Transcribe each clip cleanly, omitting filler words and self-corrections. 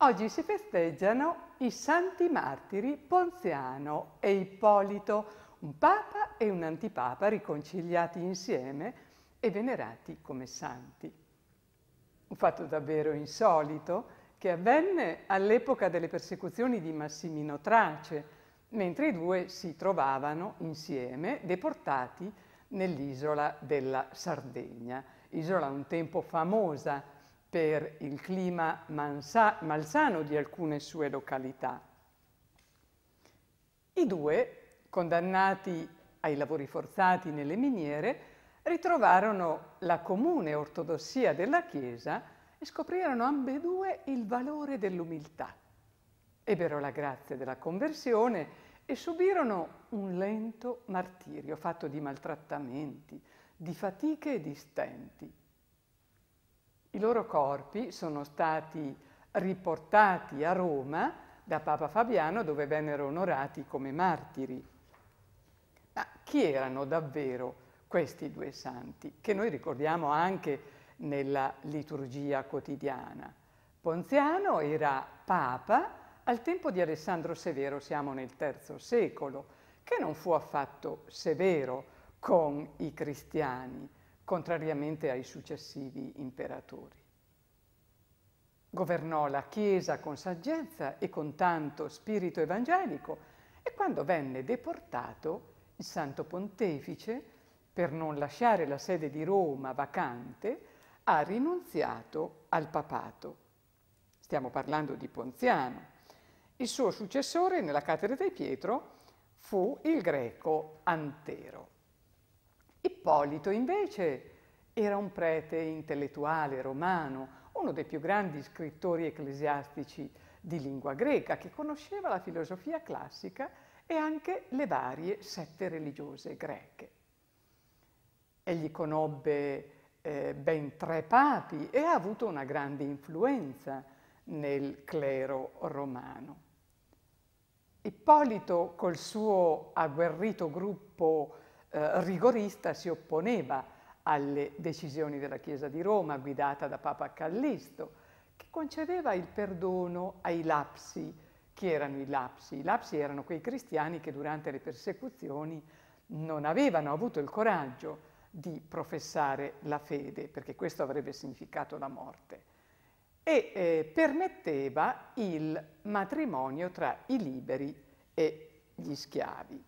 Oggi si festeggiano i santi martiri Ponziano e Ippolito, un papa e un antipapa riconciliati insieme e venerati come santi. Un fatto davvero insolito che avvenne all'epoca delle persecuzioni di Massimino Trace, mentre i due si trovavano insieme deportati nell'isola della Sardegna, isola un tempo famosa per il clima malsano di alcune sue località. I due, condannati ai lavori forzati nelle miniere, ritrovarono la comune ortodossia della Chiesa e scoprirono ambedue il valore dell'umiltà. Ebbero la grazia della conversione e subirono un lento martirio fatto di maltrattamenti, di fatiche e di stenti. I loro corpi sono stati riportati a Roma da Papa Fabiano, dove vennero onorati come martiri. Ma chi erano davvero questi due santi, che noi ricordiamo anche nella liturgia quotidiana? Ponziano era papa al tempo di Alessandro Severo, siamo nel III secolo, che non fu affatto severo con i cristiani, contrariamente ai successivi imperatori. Governò la Chiesa con saggezza e con tanto spirito evangelico e quando venne deportato, il Santo Pontefice, per non lasciare la sede di Roma vacante, ha rinunziato al papato. Stiamo parlando di Ponziano. Il suo successore nella cattedra di Pietro fu il greco Antero. Ippolito invece era un prete intellettuale romano, uno dei più grandi scrittori ecclesiastici di lingua greca, che conosceva la filosofia classica e anche le varie sette religiose greche. Egli conobbe ben 3 papi e ha avuto una grande influenza nel clero romano. Ippolito, col suo agguerrito gruppo rigorista, si opponeva alle decisioni della Chiesa di Roma, guidata da Papa Callisto, che concedeva il perdono ai lapsi. Chi erano i lapsi? I lapsi erano quei cristiani che durante le persecuzioni non avevano avuto il coraggio di professare la fede, perché questo avrebbe significato la morte, e permetteva il matrimonio tra i liberi e gli schiavi.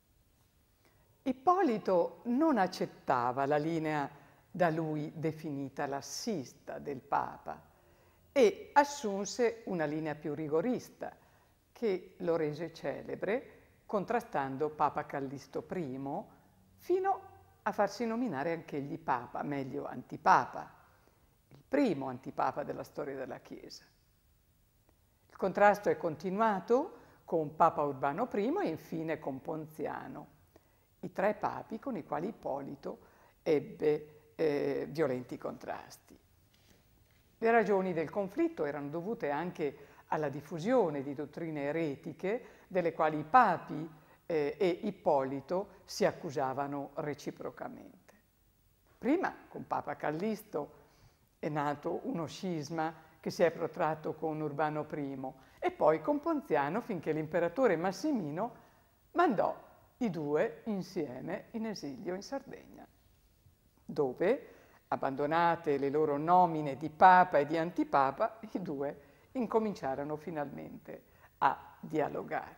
Ippolito non accettava la linea da lui definita lassista del Papa e assunse una linea più rigorista che lo rese celebre, contrastando Papa Callisto I fino a farsi nominare anch'egli Papa, meglio antipapa, il primo antipapa della storia della Chiesa. Il contrasto è continuato con Papa Urbano I e infine con Ponziano, i 3 papi con i quali Ippolito ebbe violenti contrasti. Le ragioni del conflitto erano dovute anche alla diffusione di dottrine eretiche delle quali i papi e Ippolito si accusavano reciprocamente. Prima, con Papa Callisto, è nato uno scisma che si è protratto con Urbano I e poi con Ponziano finché l'imperatore Massimino mandò i due insieme in esilio in Sardegna, dove, abbandonate le loro nomine di papa e di antipapa, i due incominciarono finalmente a dialogare.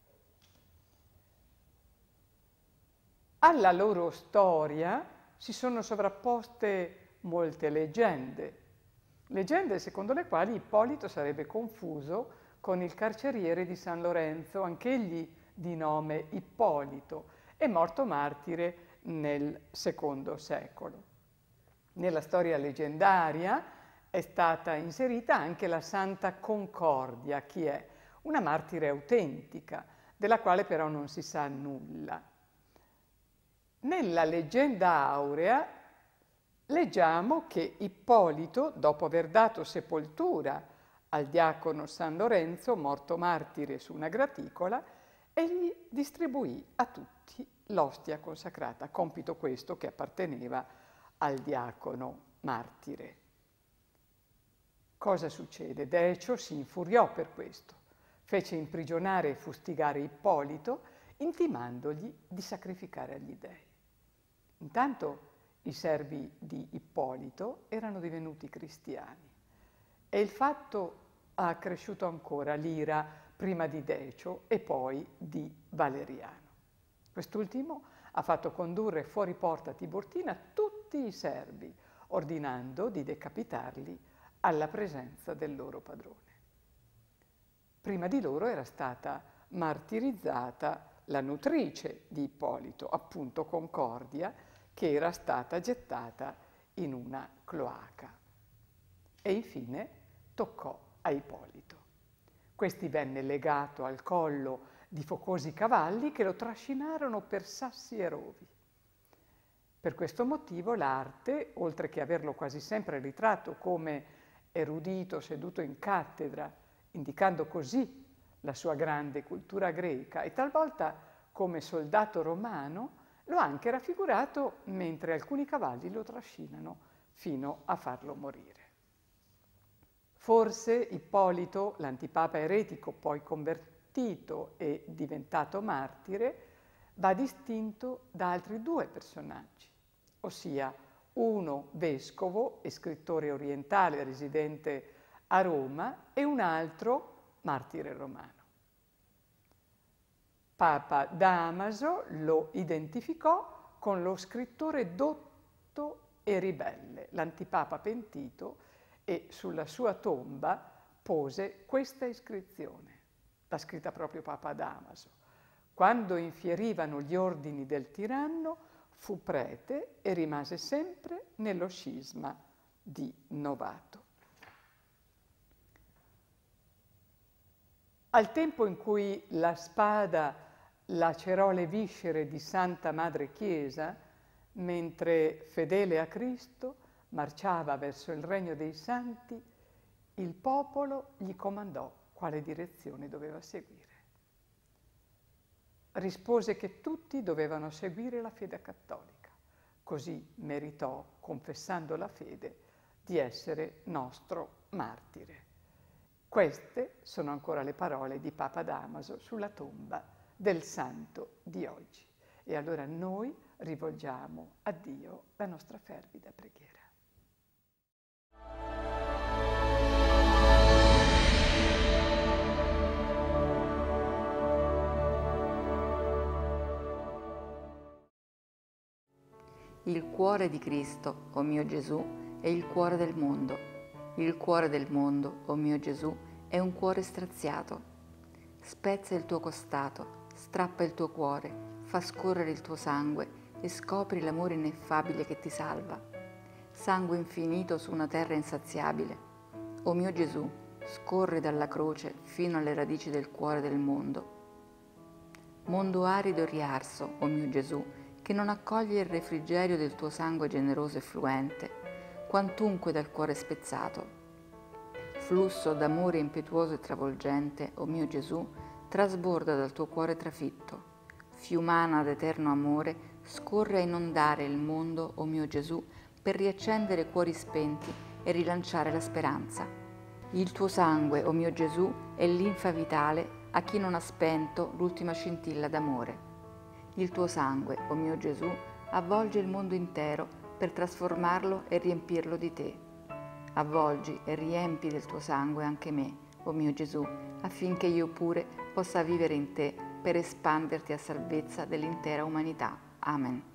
Alla loro storia si sono sovrapposte molte leggende secondo le quali Ippolito sarebbe confuso con il carceriere di San Lorenzo, anch'egli di nome Ippolito, è morto martire nel II secolo. Nella storia leggendaria è stata inserita anche la Santa Concordia, chi è? Una martire autentica, della quale però non si sa nulla. Nella leggenda aurea leggiamo che Ippolito, dopo aver dato sepoltura al diacono San Lorenzo, morto martire su una graticola, egli distribuì a tutti l'ostia consacrata, compito questo che apparteneva al diacono martire. Cosa succede? Decio si infuriò per questo. Fece imprigionare e fustigare Ippolito, intimandogli di sacrificare agli dei. Intanto i servi di Ippolito erano divenuti cristiani e il fatto ha accresciuto ancora l'ira prima di Decio e poi di Valeriano. Quest'ultimo ha fatto condurre fuori porta Tiburtina tutti i servi, ordinando di decapitarli alla presenza del loro padrone. Prima di loro era stata martirizzata la nutrice di Ippolito, appunto Concordia, che era stata gettata in una cloaca. E infine toccò a Ippolito. Questi venne legato al collo di focosi cavalli che lo trascinarono per sassi e rovi. Per questo motivo l'arte, oltre che averlo quasi sempre ritratto come erudito seduto in cattedra, indicando così la sua grande cultura greca, e talvolta come soldato romano, lo ha anche raffigurato mentre alcuni cavalli lo trascinano fino a farlo morire. Forse Ippolito, l'antipapa eretico poi convertito e diventato martire, va distinto da altri due personaggi, ossia uno vescovo e scrittore orientale residente a Roma e un altro martire romano. Papa Damaso lo identificò con lo scrittore dotto e ribelle, l'antipapa pentito, e sulla sua tomba pose questa iscrizione, l'ha scritta proprio Papa Damaso. Quando infierivano gli ordini del tiranno, fu prete e rimase sempre nello scisma di Novato. Al tempo in cui la spada lacerò le viscere di Santa Madre Chiesa, mentre fedele a Cristo marciava verso il regno dei santi, il popolo gli comandò quale direzione doveva seguire. Rispose che tutti dovevano seguire la fede cattolica, così meritò, confessando la fede, di essere nostro martire. Queste sono ancora le parole di Papa Damaso sulla tomba del santo di oggi. E allora noi rivolgiamo a Dio la nostra fervida preghiera. Il cuore di Cristo, o mio Gesù, è il cuore del mondo. Il cuore del mondo, o mio Gesù, è un cuore straziato. Spezza il tuo costato, strappa il tuo cuore, fa scorrere il tuo sangue e scopri l'amore ineffabile che ti salva. Sangue infinito su una terra insaziabile. O mio Gesù, scorri dalla croce fino alle radici del cuore del mondo. Mondo arido e riarso, o mio Gesù, che non accoglie il refrigerio del tuo sangue generoso e fluente, quantunque dal cuore spezzato. Flusso d'amore impetuoso e travolgente, o mio Gesù, trasborda dal tuo cuore trafitto. Fiumana d'eterno amore, scorre a inondare il mondo, o mio Gesù, per riaccendere cuori spenti e rilanciare la speranza. Il tuo sangue, o mio Gesù, è linfa vitale a chi non ha spento l'ultima scintilla d'amore. Il tuo sangue, o mio Gesù, avvolge il mondo intero per trasformarlo e riempirlo di te. Avvolgi e riempi del tuo sangue anche me, o mio Gesù, affinché io pure possa vivere in te per espanderti a salvezza dell'intera umanità. Amen.